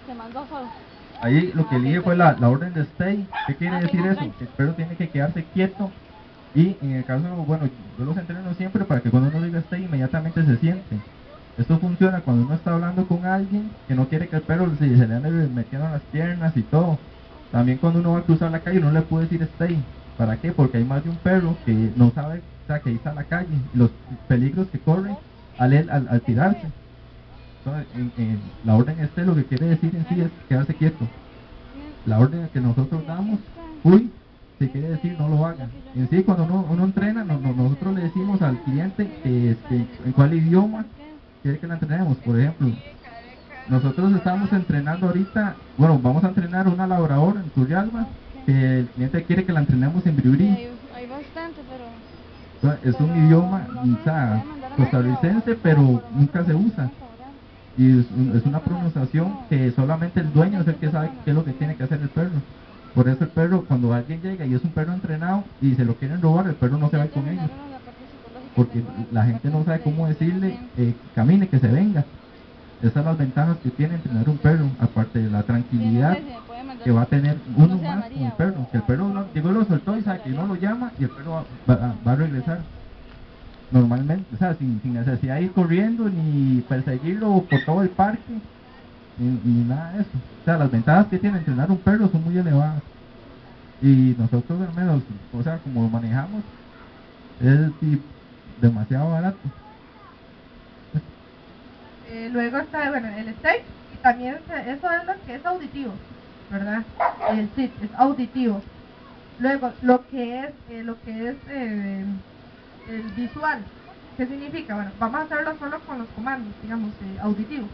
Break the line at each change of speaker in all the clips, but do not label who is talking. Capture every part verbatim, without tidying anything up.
Se mandó solo.
Ahí lo que elige fue la, la orden de stay. ¿Qué quiere decir eso? Que el perro tiene que quedarse quieto. Y en el caso, bueno, yo los entreno siempre para que cuando uno diga stay inmediatamente se siente. Esto funciona cuando uno está hablando con alguien que no quiere que el perro se, se le ande metiendo en las piernas y todo. También cuando uno va a cruzar la calle uno le puede decir stay. ¿Para qué? Porque hay más de un perro que no sabe, o sea, que ahí está la calle y los peligros que corre al, él- al, al tirarse. Entonces, en, en la orden stay lo que quiere decir en sí es quedarse quieto. La orden que nosotros damos, uy, se quiere decir no lo haga. En sí, cuando uno, uno entrena, no- no- nosotros le decimos al cliente que, este, en cuál idioma quiere que la entrenemos. Por ejemplo, nosotros estamos entrenando ahorita, bueno, vamos a entrenar una labradora en Turrialba, que el cliente quiere que la entrenemos en
Sí,
Briurí.
hay, hay bastante, pero...
Entonces, es un
pero
idioma,
no
o
sé,
sea,
puede mandar a
costarricense, pero nunca se usa. Y es, un- es una pronunciación que solamente el dueño es el que sabe qué es lo que tiene que hacer el perro. Por eso el perro, cuando alguien llega y es un perro entrenado y se lo quieren robar, el perro no se va a ir con ellos. Porque la gente no sabe cómo decirle, eh, camine, que se venga. Esas son las ventajas que tiene entrenar un perro, aparte de la tranquilidad que va a tener uno más con el perro. Que el perro no, llegó y lo soltó y sabe que uno lo llama y el perro va, va- va a regresar. Normalmente, o sea, sin, sin necesidad de ir corriendo ni perseguirlo por todo el parque, ni, ni nada de eso. O sea, las ventajas que tiene entrenar un perro son muy elevadas. Y nosotros al menos, o sea, como lo manejamos, es sí, demasiado barato.
Eh, luego está, bueno, el stage, y también se- eso es lo que es auditivo, ¿verdad? El sit es auditivo. Luego, lo que es, eh, lo que es eh, el visual, ¿qué significa? Bueno, vamos a hacerlo solo con los comandos, digamos, eh, auditivo.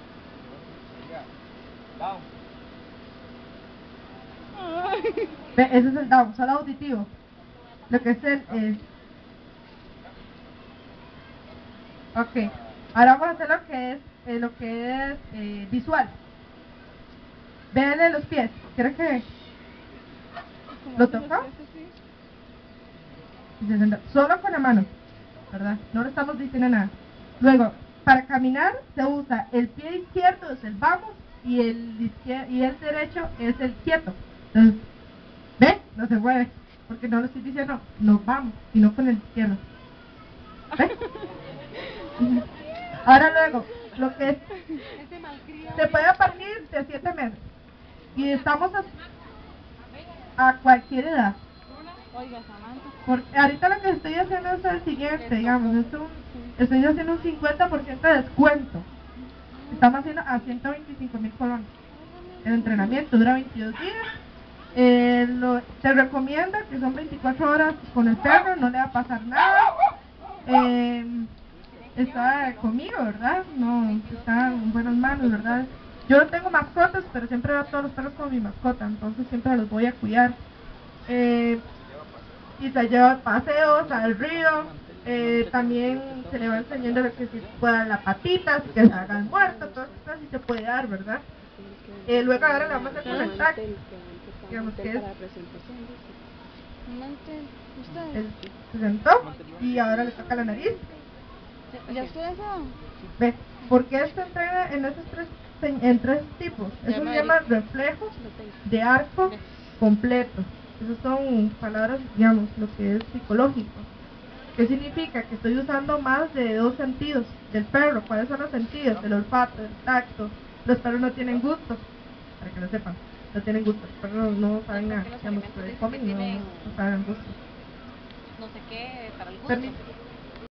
Ve, ese es el down, solo auditivo. Lo que es el... Eh, ok, ahora vamos a hacer lo que es, eh, lo que es eh, visual. Véanle los pies, ¿quiere que lo toca? Y se senta solo con la mano, ¿verdad? No le estamos diciendo nada. Luego, para caminar se usa el pie izquierdo, es el vamos, y el, izquier- y el derecho es el quieto. Entonces, ¿ve? No se mueve, porque no lo estoy diciendo nos vamos, sino con el izquierdo. ¿Ve? Ujú. Ahora luego, lo que es, se puede a partir de siete meses. Y estamos a, a cualquier edad.
Oiga, Samantha.
Porque ahorita lo que estoy haciendo es el siguiente, digamos, es un, estoy haciendo un cincuenta por ciento de descuento. Estamos haciendo a ciento veinticinco mil colones. El entrenamiento dura veintidós días. Eh, lo, te recomiendo que son veinticuatro horas con el perro, no le va a pasar nada. Eh, está conmigo, ¿verdad? No, está en buenas manos, ¿verdad? Yo no tengo mascotas, pero siempre veo a todos los perros como mi mascota, entonces siempre los voy a cuidar. Eh, y se lleva paseos al río, eh, también se le va enseñando lo que si puede dar la patita, si que se haga el muerto, todas esas cosas sí se puede dar, ¿verdad? Eh, luego ahora le vamos a hacer con el tag, digamos que es, él se sentó y ahora le toca la nariz.
¿Ya ustedes saben?
Ve, porque esto entrena en esos tres, en tres tipos, eso se llama reflejos de arco completo. Esas son palabras, digamos, lo que es psicológico. ¿Qué significa? Que estoy usando más de dos sentidos del perro. ¿Cuáles son los sentidos? El olfato, el tacto. Los perros no tienen gusto, para que lo sepan. No tienen gusto. Los perros no saben nada. Digamos, que comen y no, no saben gusto.
No sé qué, para el gusto.
Permi